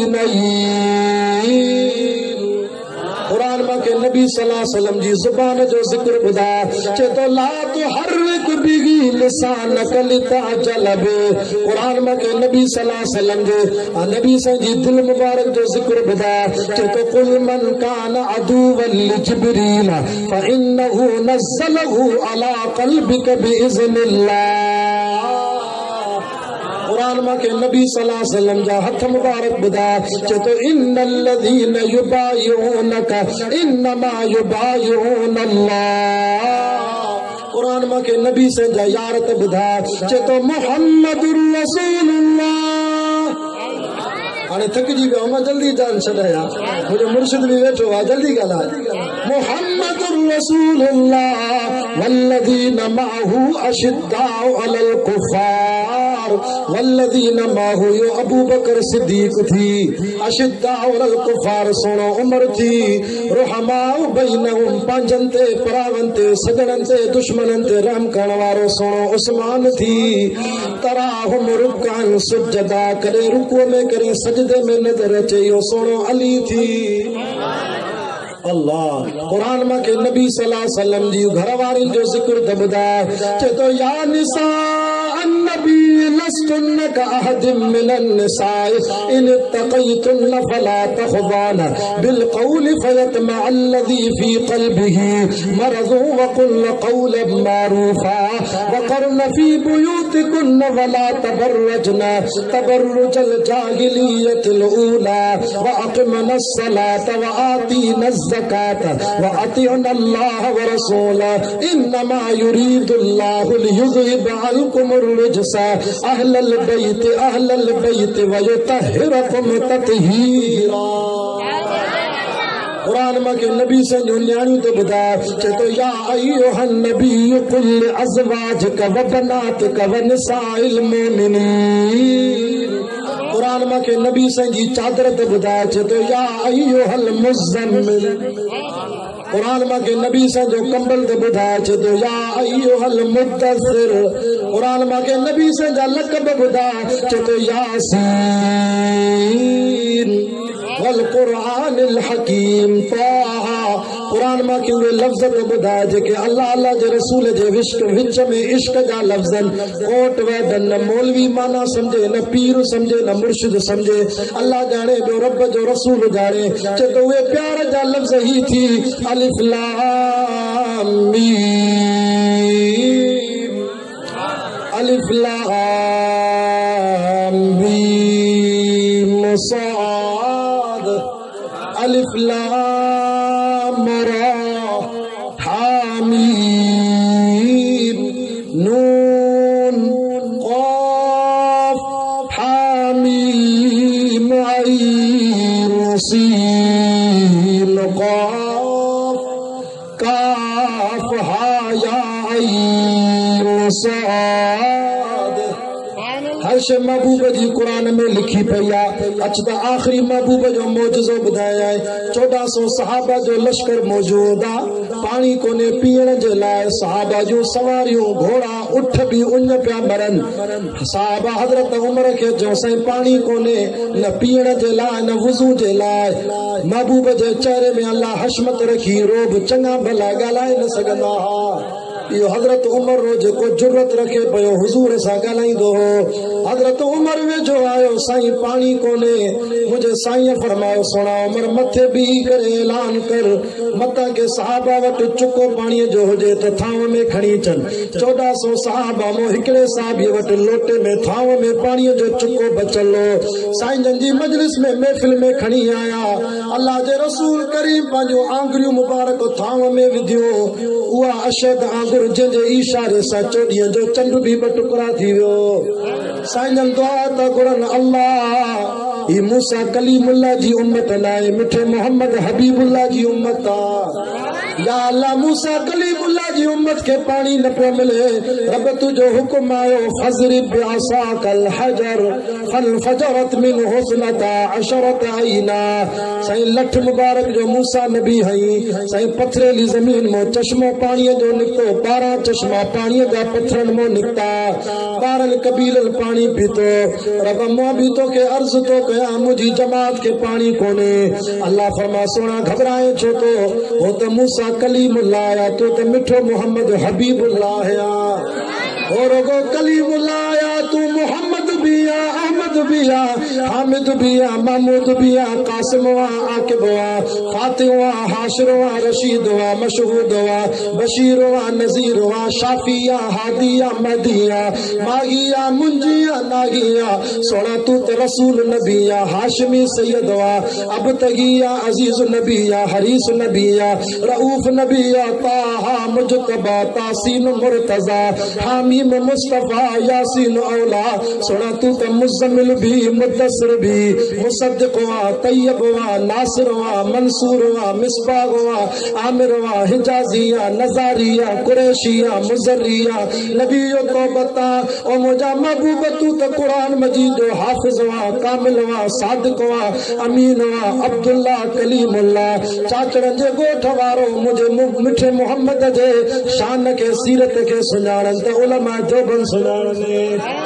ऐनैन। क़ुरान में के नबी सल्लल्लाहु अलैहि वसल्लम जी ज़ुबान जो ज़िक्र ॿुधा। चए तो ला तुहर्रिक बिही लिसानक लितअजल बि। क़ुरान में के नबी सल्लल्लाहु अलैहि वसल्लम जे नबी सा जी दिल मुबारक जो ज़िक्र ॿुधा। चए तो कुल मन कान अदुव्वन लिजिब्रील फइन्नहु नज़्ज़लहु अला क़ल्बिक बिइज़्निल्लाह। क़ुरान में के नबी सल्लल्लाहु अलैहि वसल्लम जा हथ मुबारक ॿुधा। चए तो इन्नल्लज़ीन युबाइऊनक इन्नमा युबाइऊनल्लाह। क़ुरान में के नबी से जा यारत ॿुधा। चए तो मुहम्मदुर रसूलुल्लाह हाणे थकजी पियो मां जल्दी जान छॾाया मुंहिंजो मुर्शिद बि वेठो आहे जल्दी ॻाल्हाए मुहम्मदुर रसूलुल्लाह वल्लज़ीना मअहू अशिद्दाउ अलल कुफ़ार वल्लज़ीना मअहू यो अबू बकर सिद्दीक थी अशिद्दाउ अलल कुफ़ार सोनो उमर थी रुहमाउ बैनहुम पंजन ते परावन ते सजणन ते दुश्मनन ते रहम करण वारो सोनो उस्मान थी तराहुम रुकअन सुजदा करे रुकू में करे सजदे में नजर अचे यो सोनो अली थी अल्लाह कुरान में के नबी सल्लल्लाहु अलैहि वसल्लम जी घरवारी जो जिक्र दबदा चे तो या निसा अन्नबी लस्तुन का अहदिम मिनन निसाए इन तक़यतुन फला तखवान बिल क़ौल फयतमा अल्लज़ी फी क़ल्बिही मरज़ व कुल क़ौलन मारूफा वक़रन फी बुयूतिकुन वला तबर्रजना तबर्रुजल जाहिलियतिल ऊला व अक़िमना अस्सलात व आतीना ज़कात व अतिअना अल्लाह व रसूलहु इन्नमा युरीदुल्लाहु लियुज़हिबा अन्कुमुर रिजसा अहलल बैत व युतहिरकुम तत्हीरा कुरान में के नबी से न्याणी तो बुधा चे तो या अय्युहन नबी कुल अज़वाजिक व बनातिक व निसाइल मोमिनीन कुरान में के नबी से जी चादर तो बुधा चे तो या अय्युहल मुज़्ज़म्मिल कुरान में के नबी से जो कंबल तो बुधा चे तो या अय्युहल मुद्दस्सिर कुरान में के नबी से जा लक़ब बुधा चे तो यासीन वल कुरानिल हकीम ताहा कुरान में के वे लफ्ज़ तो बुधा जेके अल्लाह अल्लाह जे रसूल जे विच में इश्क जा लफ्ज़न कोट वैदन न मौलवी माना समझे न पीर समझे न मुर्शिद समझे अल्लाह जाने जो रब जो रसूल जाने चे तो वे प्यार जा लफ्ज़ ही थी अलिफ लाम मीम अलिफ लाम मीम साद अलिफ लाम रा हामीम नून क़ाफ हामीम आइन सीन क़ाफ काफ हा या आइन साद हर शे महबूब जी कुरान में लिखी पई आ अचता आखिरी महबूब जो मौजज़ो बुधाया है 1400 सहाबा जो लश्कर मौजूद आ पानी कोने पीण जे लाए सहाबा जो सवारियों घोड़ा उठ भी उन पिया मरन सहाबा हजरत उमर के जो सही पानी कोने न पीण जे लाए न वुज़ू जे लाए महबूब जे चेहरे में अल्लाह हशमत रखी रोब चंगा भला ॻाल्हाए न सघंदा हा यो हजरत उमर रो जेको जुर्रत रखे पयो हुजूर सा ॻाल्हाईंदो हो हजरत उमर वेझो आयो साईं पानी कोने मुझे साईं फरमायो सोना उमर मथे भी करे ऐलान कर मता के सहाबा वट चुको पानी जो हुजे तो थाव में खणी चल 1400 सहाबा मो हिकड़े साहबी वट लोटे में थाव में पानी जो चुको बचलो साईं जन जी मजलिस में महफिल में खणी आया अल्लाह जे रसूल करीम पांजो आंगुरियूं मुबारक थाव में विधियो उहा अशद आंगुर जे इशारे सा चोॾीअ जो चंड भी ब टुकड़ा थी वियो साईं जन दुआ त घुरन अल्लाह ई मूसा कलीमुल्लाह जी उम्मत लाए मिठे मोहम्मद हबीबुल्लाह जी उम्मत या अल्लाह मूसा कलीमुल्लाह जी उम्मत के पानी न पियो मिले रब तुझो हुक्म आयो फज़रिब बिअसाकल हजर फजरत मिन हुस्नता अशरत आईना साईं लठ मुबारक जो मूसा नबी हई साईं पथरेली जमीन मो चश्मो पानी जो निकतो 12 चश्मा पानी जा पत्थरन मो निकता 12 कबीलन पानी पीतो रब मो भी तो के अर्ज तो कया मुझी जमात के पानी कोने अल्लाह फरमा सोना घबराए छो तो वो तो मूसा कलीमुल्लाह आया तो मिठो मोहम्मद हबीबुल्लाह आया और गो कलीमुल्लाह आया तू मोहम्मद बिया अहमद बिया हामिद बिया महमूद बिया कासिम वा आकिब वा फातिह वा हाशिर वा रशीद वा मशहूद वा बशीर वा नज़ीर वा शाफिया हादिया मदिया मागिया मुंजिया नागिया सोना तू ते रसूल नबिया हाशमी सैयद वा अबतगिया अजीज नबिया हरीस नबिया रऊफ नबिया ताहा मुजतबा तासीन मुर्तजा हामीम मुस्तफा यासीन औला सोना तू ते मुज़म्मिल मुज़म्मिल भी, मुद्दस्सिर भी, मुसद्दिक़ वा, तय्यब वा, नासिर वा, मंसूर वा, मिसबाह वा, आमिर वा, हिजाजिया, नज़ारिया, कुरैशिया, मुज़र्रिया, नबियो तौबता ओ मुजा महबूब तू त कुरान मजीद जो हाफिज वा, कामिल वा, सादिक वा, अमीन वा, अब्दुल्ला कलीमुल्लाह चाचड़न जे गोठ वारो मुझे मिठे मोहम्मद जे शान के सीरत के सुञाणन त उलमा जोबन सुञाणने।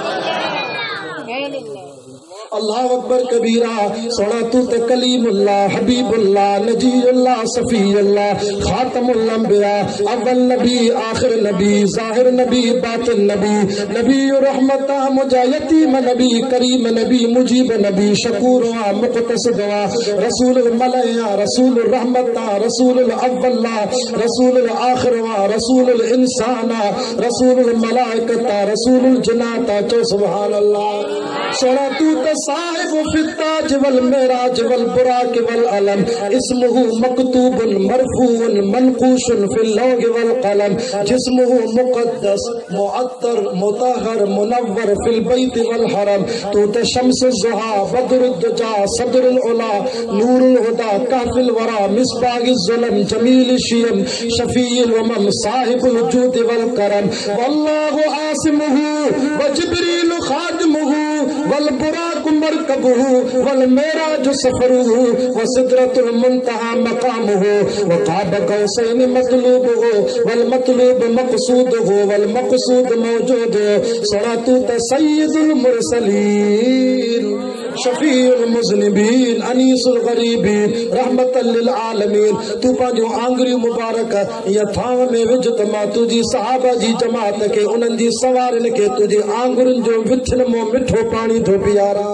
अल्लाह अकबर कबीरा सोना तू ते कलीमुल्लाह, हबीबुल्लाह, नजीयुल्लाह, सफीयुल्लाह, खातमुल अंबिया, अव्वल नबी, आखिर नबी, जाहिर नबी, बातिन नबी, नबीउर रहमता, मुजा यतीम नबी, करीम नबी, मुजीब नबी, शकूर वा, मुक़तसिद वा, रसूलुल मलया, रसूलुर रहमता, रसूलुल अव्वला, रसूलुल आखिर वा, रसूलुल इंसाना, रसूलुल मलाइकता, रसूलुल जन्नाता। चो सुभानअल्लाह। सोना तू त साहिब फित्ताज वल मेराज वल बुराक वल अलम, इस्मुहु मकतूबुन मरफूउन मनकूशुन फिल लौह वल कलम, जिस्मुहु मुक़द्दस मुअत्तर मुतहहर मुनव्वर फिल बैत वल हरम। तू त शम्सुज़ ज़ुहा, बदरुद दुजा, सदरुल उला, नूरुल हुदा, काफिल वरा, मिसबागिज़ ज़ुलम, जमील शियम, शफीउल उमम, साहिबुल जूद वल करम। वल्लाहु आसिमुहु व जिब्रील खादिमुहु वल बुराक मरकबुहु वल मेराज सफरुहु व सिदरतुल मुंतहा मकामुहु व क़ाब कौसैन मतलूबुहु वल मतलूब मक़सूदुहु वल मक़सूद मौजूद। सोना तू त सय्यदुल मुरसलीन, शफीउल मुज़निबीन, अनीसुल गरीबीन, रहमतल लिल आलमीन। तू पंहिंजो आंगुरियूं मुबारक या थाव में विझ त मां तुंहिंजी सहाबा जी जमात खे उन्हनि जी सवारनि खे तुंहिंजी आंगुरनि जो विथन मों मिठो पाणी थो पीआरां।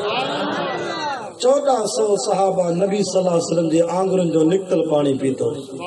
1400 सहाबा नबी सल्लल्लाहु अलैहि वसल्लम जे आंगुरनि जो निकतल पाणी पीतो,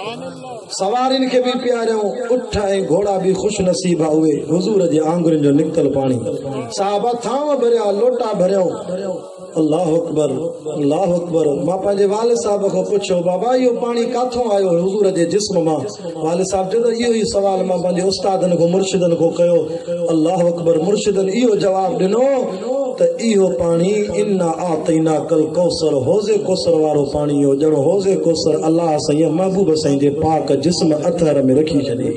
सवारिन के भी प्यारियों, उठ ऐं घोड़ा भी खुश नसीबा हुए हुजूर जे आंगुरनि जो निकतल पाणी। सहाबा थाव भरिया, लोटा भरियो। अल्लाह अकबर, अल्लाह अकबर। मां पंहिंजे वाले साहब को पुछो, बाबा इहो पाणी काथों आयो हुजूर जे जिस्म मां? वाले साहब जो इहो ही सवाल मां पंहिंजे उस्तादन को मुर्शिदन को कयो। अल्लाह अकबर। मुर्शिदन इहो जवाब ॾिनो त इहो पाणी इन्ना आतैना कल कौसर, होज़े कौसर वारो पाणी हो, ॼणो होज़े कौसर अल्लाह साईं महबूब साईं जे पाक जिस्म अथर में रखी छॾे।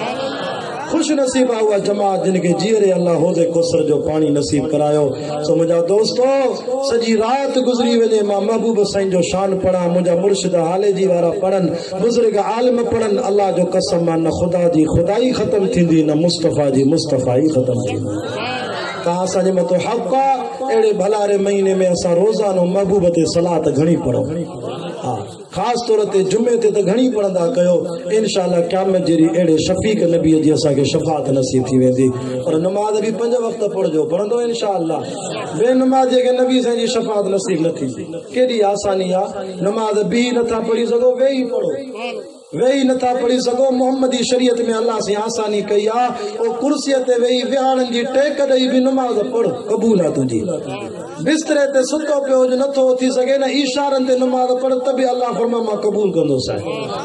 खुश नसीबा हुआ जमात जिनके जीअरे अल्लाह होज़े कौसर जो पानी नसीब करायो। सो मुझा दोस्तों, सजी रात गुजरी वजे मां महबूब साईं जो शान पढ़ा, मुझा मुर्शिद हाले जी वारा पढ़न, बुजुर्ग आलिम पढ़न। अल्लाह जो कसम न खुदा जी खुदाई खत्म थींदी, न मुस्तफ़ा जी मुस्तफ़ाई खत्म थींदी। तहां असांजे मथो हक़ आहे, अहिड़े भलारे महीने में असां रोज़ानो महबूब ते सलात घणी पढ़ो। हाँ, खास तौर ते जुमे ते त घणी पढ़ंदा कयो। इंशाअल्लाह क़यामत जहिड़ी अहिड़े शफ़ीक नबी जी असांखे शफ़ाअत नसीब थी वेंदी। पर नमाज़ भी 5 वक़्त पढ़जो, पढ़ंदो इंशाअल्लाह। बेनमाज़ के नबी साईं जी शफ़ाअत नसीब न थींदी। केॾी आसानी आहे, नमाज़ बि नथा पढ़ी सघो, वेही पढ़ो। वेही नथा पढ़ी सघो, मोहम्मदी शरीयत में अल्लाह से आसानी कई आ। ओ कुर्सीअ ते वेही विहाड़नि जी टेक ॾेई भी नमाज़ पढ़, क़बूल आहे तुंहिंजी। बिस्तरे ते सुतो पियो जो नथो थी सघे न, इशारनि ते नमाज़ पढ़ त बि अल्लाह फरमा मां क़बूल कंदोसि।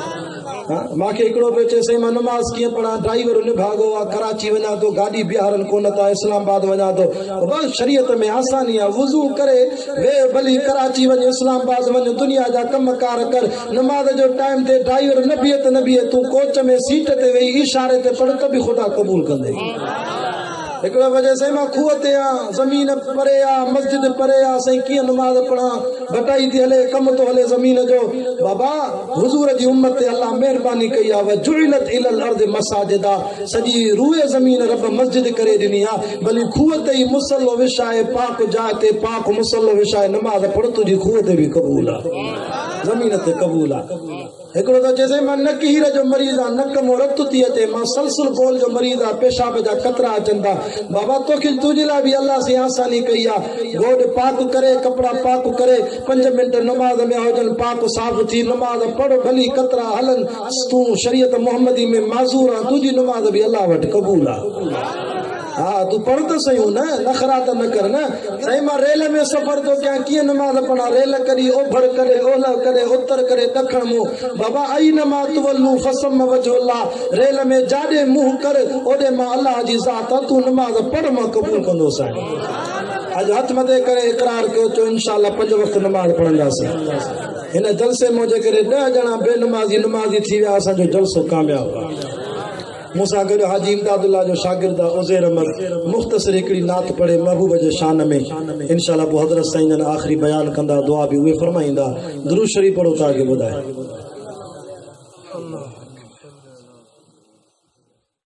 मांखे हिकिड़ो पियो चए, साईं मां नमाज़ कीअं पढ़ा? ड्राइवर निभागो आहे, कराची वञा थो, गाॾी बीहारनि कोन था, इस्लामाबाद वञा थो। बस शरीयत में आसानी आहे, वुज़ू करे वे भली कराची वञ, इस्लामाबाद वञ, दुनिया जा कम कार कर। नमाज़ जो टाइम ते ड्राइवर न बीहे त न बीहे, तूं कोच में सीट ते वेही इशारे ते पढ़ त बि ख़ुदा क़बूल कंदे। हिकिड़ो वजह साईं मां खूह ते आ, ज़मीन परे आ, मस्जिद परे आ, साईं कीअं नमाज़ पढ़ा? घटाई थी हले, कम तो हले ज़मीन जो। बाबा हुजूर जी उम्मत ते अल्लाह महिरबानी कई आहे। वजुइलत इलल अर्द मसाजिदा, सॼी रूए ज़मीन रब मस्जिद करे ॾिनी आहे। भली खूह ते ई मुसल्लो विछाए, पाक जाइ ते पाक मुसल्लो विछाए नमाज़ पढ़, तुंहिंजी खूह ते बि क़बूल आहे, ज़मीन ते क़बूल आहे। हिकिड़ो त चए मां नक हीर जो मरीज़ आहे, नक मों रत थी अचे, मां सलसल बोल जो मरीज़ आहे, पेशाब जा कतरा अचनि था। बाबा तोखे तुंहिंजे लाइ बि अल्लाह से आसानी कई आहे। गोॾ पाक करे, कपिड़ा पाक करे, 5 मिंट नमाज़ में हुजनि, पाक साफ़ थी नमाज़ पढ़, भली कतरा हलन। तूं शरीयत मोहम्मदी में माज़ूर आहे, तुंहिंजी नमाज़ बि अल्लाह वटि क़बूल आहे। हाँ, तू पढ़ तो सही हो न, नखरा तो न कर न। सही मां रेल में सफर तो क्या किए नमाज पढ़ा, रेल करी ओभर करे, ओलह करे, उत्तर करे, दखण मुंह। बाबा आई नमाज तुवल्लू फसम वजहुल्लाह, रेल में जाॾे मुंह कर, ओॾे मां अल्लाह जी ज़ात, तू नमाज पढ़, मां क़बूल कंदो साईं। अज हथ मथे करे इकरार कयो चो इंशाअल्लाह 5 वक्त नमाज पढ़ंदासीं। इन जलसे मुझे करे 10 जना बेनमाजी नमाजी थी विया, असांजो जलसो कामयाब। मूंसां गॾु हाजी इमदादुल्लाह जो शागिर्द उज़ैर अहमद मुख़्तसर हिकिड़ी नात पढ़े महबूब जे शान में। इंशाअल्लाह पोइ हज़रत साईं जन आख़िरी बयान कंदा, दुआ बि उहे फरमाईंदा। दुरूद शरीफ़ पढ़ो ताके ॿुधाए।